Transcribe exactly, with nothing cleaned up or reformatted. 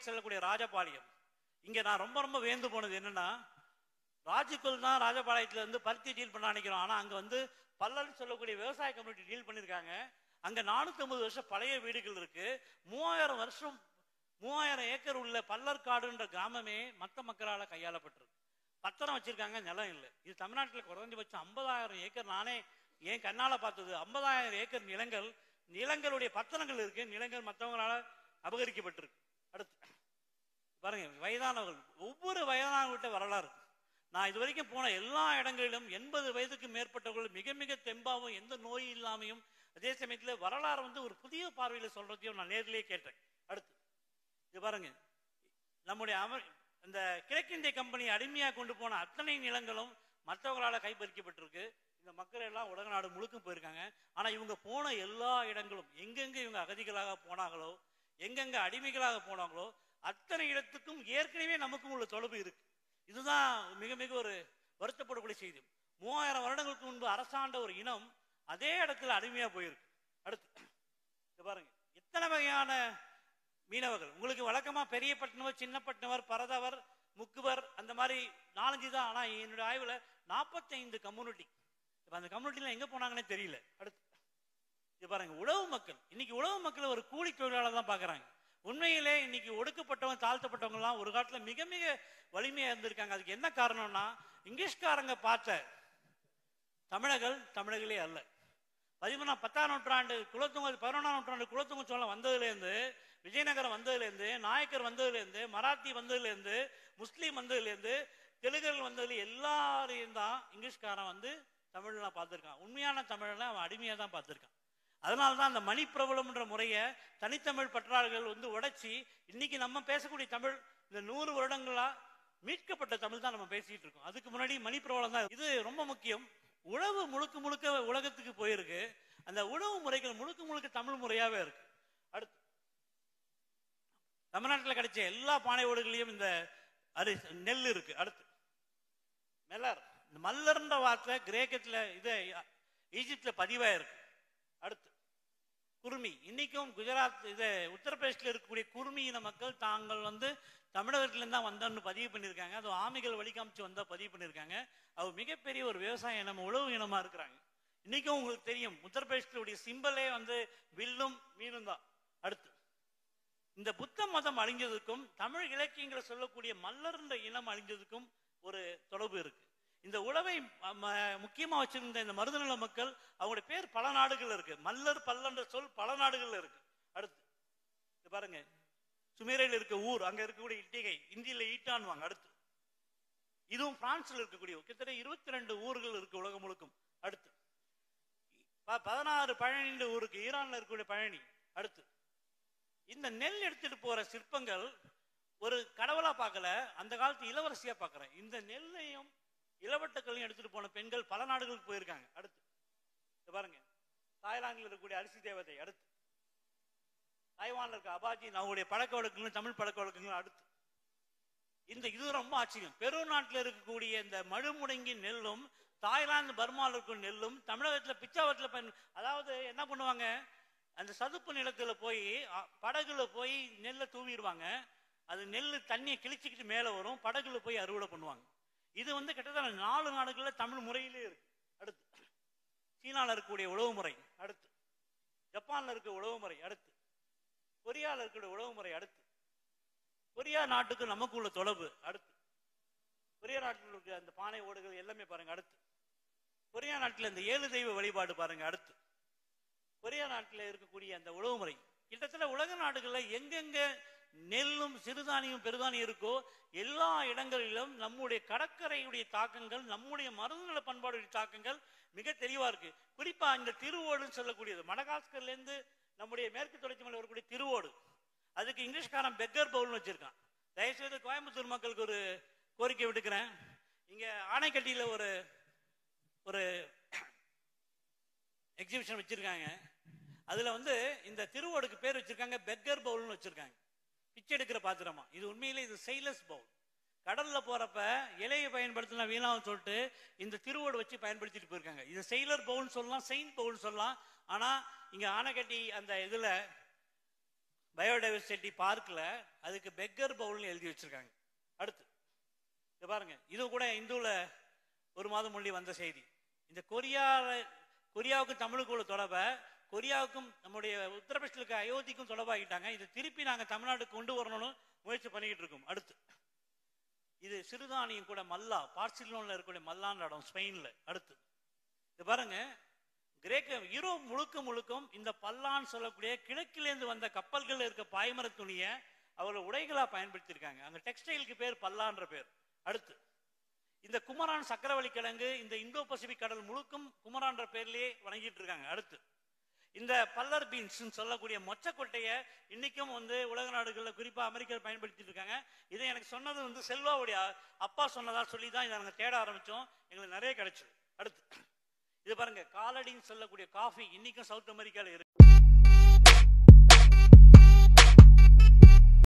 கோயில் செல்லக்கூடிய ராஜபாளையம். இங்க நான் ரொம்ப ரொம்ப வேந்து போனது என்னன்னா, ராஜுக்குள் தான் ராஜபாளையத்துல இருந்து பருத்தி டீல் பண்ண நினைக்கிறோம். ஆனா அங்க வந்து பல்லல் சொல்லக்கூடிய விவசாய கம்யூனிட்டி டீல் பண்ணிருக்காங்க. அங்க நானூத்தி ஐம்பது வருஷம் பழைய வீடுகள் இருக்கு. மூவாயிரம் வருஷம் மூவாயிரம் ஏக்கர் உள்ள பல்லர்காடுன்ற கிராமமே மற்ற மக்களால் கையாளப்பட்டிருக்கு. பத்திரம் வச்சிருக்காங்க, நிலம் இல்லை. இது தமிழ்நாட்டில் குறைஞ்சபட்சம் ஐம்பதாயிரம் ஏக்கர், நானே என் கண்ணால பார்த்தது. ஐம்பதாயிரம் ஏக்கர் நிலங்கள், நிலங்களுடைய பத்திரங்கள் இருக்கு. நிலங்கள் மற்றவங்களால அபகரிக்கப்பட்டிருக்கு. அடுத்து பாருங்க, வயதானவர்கள், ஒவ்வொரு வயதானவர்கிட்ட வரலாறு. நான் இது வரைக்கும் போன எல்லா இடங்களிலும் எண்பது வயதுக்கு மேற்பட்டவர்கள் மிக மிக தெம்பாவும் எந்த நோய் இல்லாமையும், அதே சமயத்தில் வரலாறு வந்து ஒரு புதிய பார்வையில் சொல்றதையும் நான் நேரிலேயே கேட்டேன். அடுத்து இது பாருங்க, நம்முடைய அமர் இந்த கிழக்கிந்திய கம்பெனி அடிமையா கொண்டு போன அத்தனை நிலங்களும் மற்றவங்களால கைப்பறிக்கப்பட்டிருக்கு. இந்த மக்கள் எல்லாம் உலக நாடு முழுக்கும் போயிருக்காங்க. ஆனா இவங்க போன எல்லா இடங்களும், எங்கெங்க இவங்க அகதிகளாக போனாங்களோ, எங்கெங்க அடிமைகளாக போனாங்களோ, அத்தனை இடத்துக்கும் ஏற்கனவே நமக்கும் உள்ள தொடர்பு இருக்கு. இதுதான் மிக மிக ஒரு வருத்தப்படக்கூடிய செய்தி. மூவாயிரம் வருடங்களுக்கு முன்பு அரசாண்ட ஒரு இனம் அதே இடத்துல அடிமையா போயிருக்கு. அடுத்து பாருங்க, எத்தனை வகையான மீனவர்கள். உங்களுக்கு வழக்கமா பெரிய பட்டினவர், சின்ன பட்டினவர், பரதவர், முக்குவர், அந்த மாதிரி நாலஞ்சு தான். ஆனா என்னுடைய ஆய்வுல நாற்பத்தி ஐந்து கம்யூனிட்டி. இப்ப அந்த கம்யூனிட்டில எங்க போனாங்கன்னே தெரியல. அடுத்து இது பாருங்க, உழவு மக்கள். இன்னைக்கு உழவு மக்கள் ஒரு கூலி தொழிலாளர் தான் பாக்குறாங்க. உண்மையிலே இன்னைக்கு ஒடுக்கப்பட்டவங்க, தாழ்த்தப்பட்டவங்க எல்லாம் ஒரு காலத்துல மிக மிக வலிமையா இருந்திருக்காங்க. அதுக்கு என்ன காரணம்னா, இங்கிலீஷ்காரங்க பார்த்த தமிழர்கள் தமிழர்களே அல்ல. பதிமூணாம் பத்தாம் நூற்றாண்டு குலத்துங்க, பதினொன்றாம் நூற்றாண்டு குலத்துங்க சோழம் வந்ததுலேருந்து, விஜயநகரம் வந்ததுலேருந்து, நாயக்கர் வந்ததுலேருந்து, மராத்தி வந்ததுலேருந்து, முஸ்லீம் வந்ததுலேருந்து, தெலுங்கர்கள் வந்ததுல எல்லாரையும் தான் இங்கிலீஷ்காரன் வந்து தமிழ்லாம் பார்த்துருக்கான். உண்மையான தமிழ்லாம் அவன் அடிமையாக தான் பார்த்துருக்கான். அதனால தான் அந்த மணிப்பிரபலம்ன்ற முறையை தனித்தமிழ் பற்றாளர்கள் வந்து உடைச்சி இன்னைக்கு நம்ம பேசக்கூடிய தமிழ் இந்த நூறு வருடங்களா மீட்கப்பட்ட தமிழ் தான் நம்ம பேசிட்டு இருக்கோம். அதுக்கு முன்னாடி மணிப்பிரபலம் தான். இது ரொம்ப முக்கியம். உழவு முழுக்க முழுக்க உலகத்துக்கு போயிருக்கு. அந்த உணவு முறைகள் முழுக்க முழுக்க தமிழ் முறையாவே இருக்கு. அடுத்து தமிழ்நாட்டில் கிடைச்ச எல்லா பானை ஓடுகளையும் இந்த அரி நெல் இருக்கு. அடுத்து மெல்லர், இந்த மல்லர்ன்ற வார்த்தை கிரேக்கத்துல இது ஈஜிப்ட்ல பதிவாயிருக்கு. அடுத்து குருமி. இன்னைக்கும் குஜராத் இது உத்தரப்பிரதேசத்தில் இருக்கக்கூடிய குருமி இன மக்கள் தாங்கள் வந்து தமிழகத்திலேருந்து தான் வந்தோன்னு பதிவு பண்ணியிருக்காங்க. அது ஆமைகள் வழிகாமிச்சு வந்தா பதிவு பண்ணியிருக்காங்க. அது மிகப்பெரிய ஒரு விவசாய இனம், உழவு இனமா இருக்கிறாங்க. இன்னைக்கும் உங்களுக்கு தெரியும், உத்தரப்பிரதேசத்துடைய சிம்பலே வந்து வில்லும் மீனும் தான். அடுத்து இந்த புத்த மதம் அழிஞ்சதுக்கும் தமிழ் இலக்கியங்களை சொல்லக்கூடிய மல்லர்ன்ற இனம் அழிஞ்சதுக்கும் ஒரு தொடர்பு இருக்கு. இந்த உழவை முக்கியமா வச்சிருந்த இந்த மருதநில மக்கள், அவங்களுடைய பேர் பல நாடுகள் இருக்கு. மல்லர் பல்லன்ற சொல் பல நாடுகள்ல இருக்கு. அடுத்து பாருங்க, சுமேரையில் இருக்க ஊர், அங்க இருக்கக்கூடிய இட்டிகை, இந்தியில ஈட்டான்வாங்க. அடுத்து இதுவும் பிரான்ஸ்ல இருக்கக்கூடிய கிட்டத்தட்ட இருபத்தி ரெண்டு ஊர்கள் இருக்கு உலகம் முழுக்கும். அடுத்து பதினாறு பழனி ஊருக்கு ஈரான்ல இருக்கக்கூடிய பழனி. அடுத்து இந்த நெல் எடுத்துட்டு போற சிற்பங்கள் ஒரு கடவுளா பார்க்கல, அந்த காலத்து இளவரசியா பார்க்கிறேன். இந்த நெல்லையும் இளவட்டக்களையும் எடுத்துட்டு போன பெண்கள் பல நாடுகளுக்கு போயிருக்காங்க. அடுத்து பாருங்க, தாய்லாந்தில் இருக்கக்கூடிய அரிசி தேவதை. அடுத்து தாய்வான்ல இருக்க அபாஜி, அவங்களுடைய பழக்க வழக்கங்களும் தமிழ் பழக்க வழக்கங்களும். அடுத்து இந்த இது ரொம்ப ஆச்சரியம், பெரு நாட்டில் இருக்கக்கூடிய இந்த மழுமுடங்கி நெல்லும் தாய்லாந்து பர்மாவில் இருக்கும் நெல்லும் தமிழகத்தில் பிச்சாவரத்தில் பயன். அதாவது என்ன பண்ணுவாங்க, அந்த சதுப்பு நிலத்துல போய் படகுல போய் நெல்லை தூவிடுவாங்க. அது நெல் தண்ணியை கிழிச்சிக்கிட்டு மேலே வரும், படகுல போய் அறுவடை பண்ணுவாங்க. இது வந்து கிட்டத்தட்ட நாலு நாடுகள்ல தமிழ் முறையிலே இருக்கு. அடுத்து சீனால இருக்கக்கூடிய உழவு முறை. அடுத்து ஜப்பான்ல இருக்க உழவு முறை. அடுத்து கொரியால இருக்கக்கூடிய உழவு முறை. அடுத்து கொரியா நாட்டுக்கு நமக்கு உள்ள தொடர்பு. அடுத்து கொரியா நாட்டில் இருக்க அந்த பானை ஓடுகள் எல்லாமே பாருங்க. அடுத்து கொரியா நாட்டில் இந்த ஏழு தெய்வ வழிபாடு பாருங்க. அடுத்து கொரியா நாட்டில் இருக்கக்கூடிய அந்த உழவு முறை கிட்டத்தட்ட உலக நாடுகளில் எங்கெங்க நெல்லும் சிறுதானியும் பெருதானியம் இருக்கோ எல்லா இடங்களிலும் நம்முடைய கடற்கரையுடைய தாக்கங்கள், நம்முடைய மருந்துநல பண்பாடுடைய தாக்கங்கள் மிக தெளிவா இருக்கு. குறிப்பா இந்த திருவோடுன்னு சொல்லக்கூடியது மடகாஸ்கர்ல இருந்து நம்முடைய மேற்கு தொடர்ச்சி மலை வரக்கூடிய திருவோடு, அதுக்கு இங்கிலீஷ்காரன் பெக்கர் பவுல்னு வச்சிருக்கான். தயவுசெய்து கோயம்புத்தூர் மக்களுக்கு ஒரு கோரிக்கை விடுக்கிறேன். இங்க ஆனைக்கட்டியில ஒரு ஒரு எக்ஸிபிஷன் வச்சிருக்காங்க. அதுல வந்து இந்த திருவோடுக்கு பேர் வச்சிருக்காங்க பெக்கர் பவுல்னு வச்சிருக்காங்க, பிச்சை எடுக்கிற பாத்திரமா. இது உண்மையிலே இது செயிலஸ் பவுல். கடல்ல போறப்ப இலையை பயன்படுத்தினா வீணாவும் சொல்லிட்டு இந்த திருவோடு வச்சு பயன்படுத்திட்டு போயிருக்காங்க. இது செயிலர் பவுல்னு சொல்லலாம், செயின்ட் பவுல்னு சொல்லலாம். ஆனா இங்க ஆனைக்கட்டி அந்த இதுல பயோடைவர்சிட்டி பார்க்கில் அதுக்கு பெக்கர் பவுல்னு எழுதி வச்சிருக்காங்க. அடுத்து இது பாருங்க, இது கூட இந்துவில் ஒரு மாதம் முள்ளி வந்த செய்தி. இந்த கொரியா கொரியாவுக்கும் தமிழுக்கு உள்ள தொடர்பை கொரியாவுக்கும் நம்முடைய உத்தரப்பிரதேசத்துக்கு அயோத்திக்கும் தொடர்பாகிட்டாங்க. இது திருப்பி நாங்கள் தமிழ்நாட்டுக்கு கொண்டு வரணும்னு முயற்சி பண்ணிக்கிட்டு இருக்கோம். அடுத்து இது சிறுதானியம் கூட மல்லா, பார்சிலோனில் இருக்கக்கூடிய மல்லான்ற இடம் ஸ்பெயினில். அடுத்து இது பாருங்க, கிரேக்க யூரோப் முழுக்க முழுக்கும் இந்த பல்லான்னு சொல்லக்கூடிய கிழக்கிலேருந்து வந்த கப்பல்கள் இருக்க பாய்மர துணியை அவர்கள் உடைகளா பயன்படுத்தியிருக்காங்க. அங்க டெக்ஸ்டைலுக்கு பேர் பல்லான்ற பேர். அடுத்து இந்த குமரான் சக்கரவள்ளி கிழங்கு இந்த இந்தோ பசிபிக் கடல் முழுக்கும் குமரான்ற பேர்லயே வணங்கிட்டு இருக்காங்க. அடுத்து இந்த பல்லர் பீன்ஸ் சொல்லக்கூடிய மொச்சக்கொட்டையை இன்னைக்கும் வந்து உலக நாடுகளில் குறிப்பா அமெரிக்கா பயன்படுத்திட்டு இருக்காங்க. இதை எனக்கு சொன்னது வந்து செல்வாவுடைய அப்பா சொன்னதா சொல்லி தான் இதை நாங்கள் தேட ஆரம்பிச்சோம். எங்களுக்கு நிறைய கிடைச்சது. அடுத்து இது பாருங்க, காலடின்னு சொல்லக்கூடிய காஃபி இன்னைக்கும் சவுத் அமெரிக்கால இருக்கு.